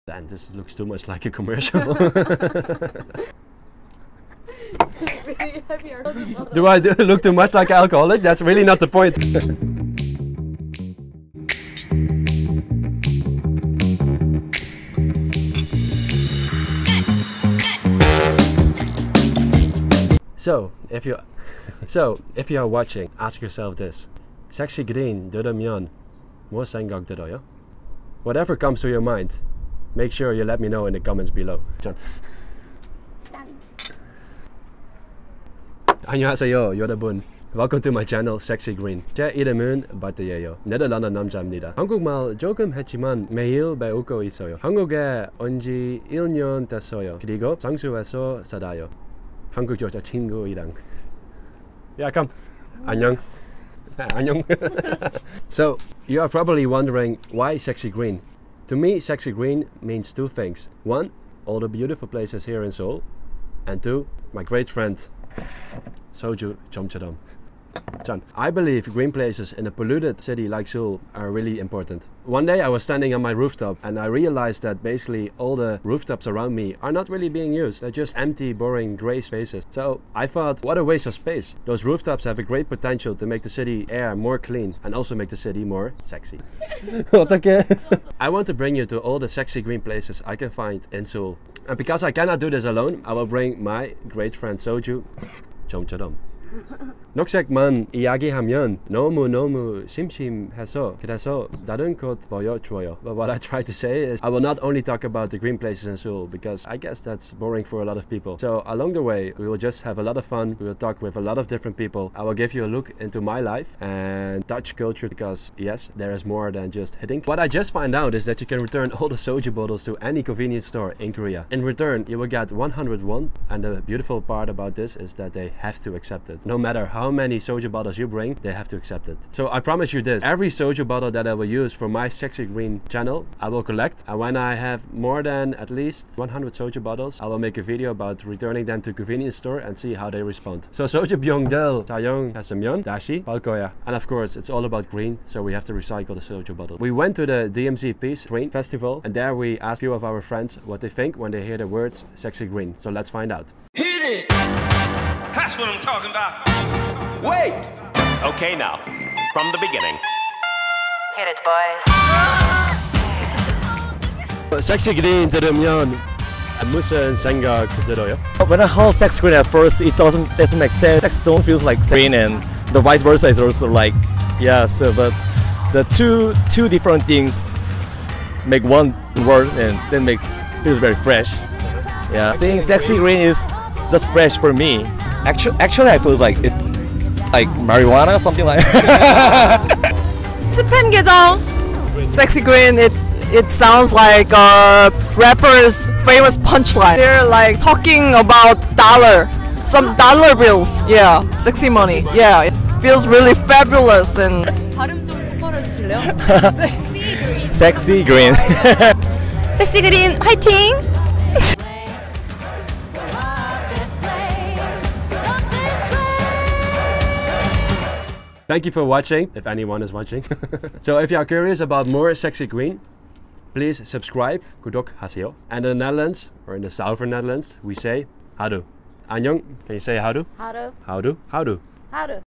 And this looks too much like a commercial. Do I look too much like an alcoholic? That's really not the point. So if you are watching, ask yourself this: Sexy Green 들으면 뭐 생각 들어요? Whatever comes to your mind, make sure you let me know in the comments below. John. 안녕하세요, 여러분. Welcome to my channel, Sexy Green. 제 이름은 바트예요. 네덜란드 남자입니다. 한국말 조금 했지만 매일 배우고 있어요. 한국에 온 지 1년 됐어요. 그리고 상수에서 살아요. 한국 여자친구이랑. Yeah, come. 안녕. 안녕. So, you are probably wondering why Sexy Green. To me, Sexy Green means two things. One, all the beautiful places here in Seoul. And two, my great friend, Soju Chomchadam. John, I believe green places in a polluted city like Seoul are really important. One day I was standing on my rooftop and I realized that basically all the rooftops around me are not really being used. They're just empty, boring, grey spaces. So I thought, what a waste of space. Those rooftops have a great potential to make the city air more clean and also make the city more sexy. Okay. I want to bring you to all the sexy green places I can find in Seoul. And because I cannot do this alone, I will bring my great friend Soju Chomchadam. 녹색만 이야기하면 너무 심심해서 그래서 다른 곳 보여줘요. But what I try to say is I will not only talk about the green places in Seoul because I guess that's boring for a lot of people. So along the way we will just have a lot of fun. We will talk with a lot of different people. I will give you a look into my life and Dutch culture because yes, there is more than just hitting. What I just found out is that you can return all the soju bottles to any convenience store in Korea. In return you will get 100 won, and the beautiful part about this is that they have to accept it. No matter how many soju bottles you bring, they have to accept it. So I promise you this: every soju bottle that I will use for my Sexy Green channel, I will collect. And when I have more than at least 100 soju bottles, I will make a video about returning them to convenience store and see how they respond. So soju byongdel 사용했으면 다시 볼 거야. And of course, it's all about green, so we have to recycle the soju bottle. We went to the DMZ Peace Green Festival, and there we asked a few of our friends what they think when they hear the words Sexy Green. So let's find out. Hit it! That's what I'm talking about. Wait! Okay, now, from the beginning. Hit it, boys. Sexy Green 들으면 무슨 생각 들어요? When I heard Sex Green at first, it doesn't make sense. Sex don't feels like green, and the vice versa is also like, yeah. So, but the two different things make one word, and then feels very fresh. Yeah, saying Sexy Green is just fresh for me. Actually, I feel like it's like marijuana, something like. 스팸 계정, Sexy Green. It sounds like a rapper's famous punchline. They're like talking about some dollar bills. Yeah, sexy money. Yeah, it feels really fabulous and. 발음 좀 똑바로 해주실래요? Sexy Green. 섹시 그린 화이팅! Thank you for watching, if anyone is watching. So if you are curious about more Sexy Green, please subscribe, 구독하세요. And in the Netherlands, or in the southern Netherlands, we say houdoe. 안녕, can you say houdoe? 하루 Houdoe? Houdoe. 하루